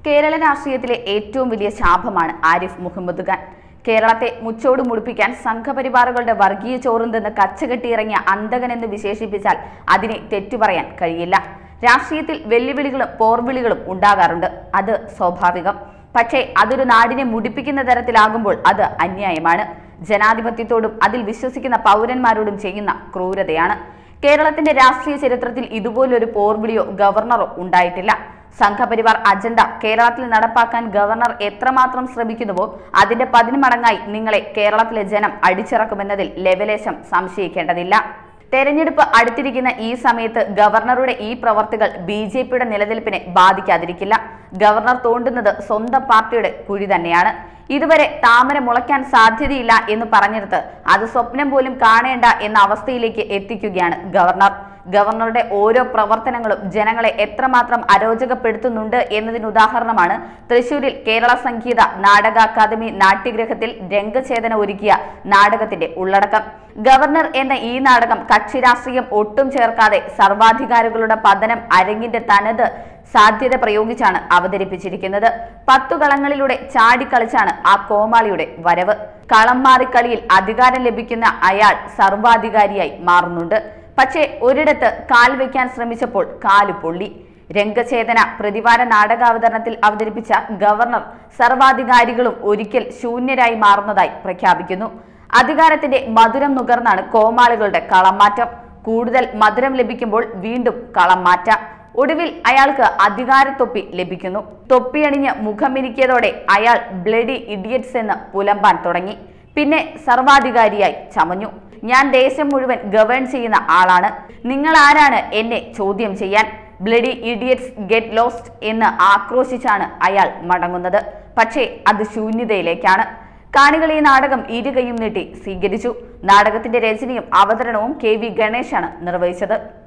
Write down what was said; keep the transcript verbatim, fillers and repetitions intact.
കേരള രാഷ്ട്രീയത്തിലെ ഏറ്റവും വലിയ ശാപമാണ് ആരിഫ് മുഹമ്മദ് ഖാൻ. കേരളത്തെ മുച്ചോട് മുടിപ്പിക്കാൻ സംഘപരിവാറുകളുടെ വർഗീയ ചോറുന്തെന്ന് കച്ചകെട്ടിയിറങ്ങിയ അന്തകനെന്ന് വിശേഷിപ്പിച്ചാൽ അതിനെ തെറ്റുപറയാൻ കഴിയില്ല. രാഷ്ട്രീയത്തിൽ വെല്ലുവിളികളും പോർവിളികളും ഉണ്ടാകാറുണ്ട്, അത് സ്വാഭാവികം. പക്ഷേ അതൊരു നാടിനെ മുടിപ്പിക്കുന്ന തരത്തിലാകുമ്പോൾ അത് അന്യായമാണ്. ജനാധിപത്യത്തോടും അതിൽ വിശ്വസിക്കുന്ന പൗരന്മാരോടും ചെയ്യുന്ന ക്രൂരതയാണ്. കേരളത്തിന്റെ രാഷ്ട്രീയ ചരിത്രത്തിൽ ഇതുപോലൊരു പോർവിളിയോ ഗവർണറോ ഉണ്ടായിട്ടില്ല. സംഘപരിവാർ അജണ്ട കേരളത്തിൽ നടപ്പാക്കാൻ ഗവർണർ എത്രമാത്രം ശ്രമിക്കുന്നുവോ അതിന്റെ പതിന്മടങ്ങായി നിങ്ങളെ കേരളത്തിലെ ജനം അടിച്ചിറക്കുമെന്നതിൽ ലെവലേശം സംശയിക്കേണ്ടതില്ല. തെരഞ്ഞെടുപ്പ് അടുത്തിരിക്കുന്ന ഈ സമയത്ത് ഗവർണറുടെ ഈ പ്രവർത്തികൾ ബി ജെ പിയുടെ നിലനിൽപ്പിനെ ബാധിക്കാതിരിക്കില്ല. ഗവർണർ തോണ്ടുന്നത് സ്വന്തം പാർട്ടിയുടെ കുഴി തന്നെയാണ്. ഇതുവരെ താമര മുളയ്ക്കാൻ സാധ്യതയില്ല എന്ന് പറഞ്ഞിടത്ത് അത് സ്വപ്നം പോലും കാണേണ്ട എന്ന അവസ്ഥയിലേക്ക് എത്തിക്കുകയാണ് ഗവർണർ. ഗവർണറുടെ ഓരോ പ്രവർത്തനങ്ങളും ജനങ്ങളെ എത്രമാത്രം അരോചകപ്പെടുത്തുന്നുണ്ട് എന്നതിന് ഉദാഹരണമാണ് തൃശൂരിൽ കേരള സംഗീത നാടക അക്കാദമി നാട്യഗ്രഹത്തിൽ രംഗചേതന ഒരുക്കിയ നാടകത്തിന്റെ ഉള്ളടക്കം. ഗവർണർ എന്ന ഈ നാടകം കക്ഷി രാഷ്ട്രീയം ഒട്ടും ചേർക്കാതെ സർവാധികാരികളുടെ പതനം അരങ്ങിന്റെ തനത് സാധ്യത പ്രയോഗിച്ചാണ് അവതരിപ്പിച്ചിരിക്കുന്നത്. പത്തു കളങ്ങളിലൂടെ ചാടിക്കളിച്ചാണ് ആ കോമാളിയുടെ വരവ്. കളം മാറിക്കളിയിൽ അധികാരം ലഭിക്കുന്ന അയാൾ സർവാധികാരിയായി മാറുന്നുണ്ട്. പക്ഷേ ഒരിടത്ത് കാൽ വയ്ക്കാൻ ശ്രമിച്ചപ്പോൾ കാലു പൊള്ളി. രംഗചേതന പ്രതിവാര നാടകാവതരണത്തിൽ അവതരിപ്പിച്ച ഗവർണർ സർവാധികാരികളും ഒരിക്കൽ ശൂന്യരായി മാറുന്നതായി പ്രഖ്യാപിക്കുന്നു. അധികാരത്തിന്റെ മധുരം നുകർന്നാണ് കോമാളികളുടെ കളം മാറ്റം. കൂടുതൽ മധുരം ലഭിക്കുമ്പോൾ വീണ്ടും കളം മാറ്റാം. ഒടുവിൽ അയാൾക്ക് അധികാരത്തൊപ്പി ലഭിക്കുന്നു. തൊപ്പിയണിഞ്ഞ് മുഖമിരിക്കിയതോടെ അയാൾ ബ്ലഡി ഇഡിയറ്റ്സ് എന്ന് പുലമ്പാൻ തുടങ്ങി. പിന്നെ സർവാധികാരിയായി ചമഞ്ഞു. ഞാൻ ദേശം മുഴുവൻ ഗവേൺ ചെയ്യുന്ന ആളാണ്, നിങ്ങൾ ആരാണ് എന്നെ ചോദ്യം ചെയ്യാൻ? ബ്ലഡി ഇഡിയറ്റ്സ് ഗെറ്റ് ലോസ്റ്റ് എന്ന് ആക്രോശിച്ചാണ് അയാൾ മടങ്ങുന്നത്. പക്ഷേ അത് ശൂന്യതയിലേക്കാണ്. കാണികൾ ഈ നാടകം ഇരുകൈയും നീട്ടി സ്വീകരിച്ചു. നാടകത്തിന്റെ രചനയും അവതരണവും കെ വി ഗണേശാണ് നിർവഹിച്ചത്.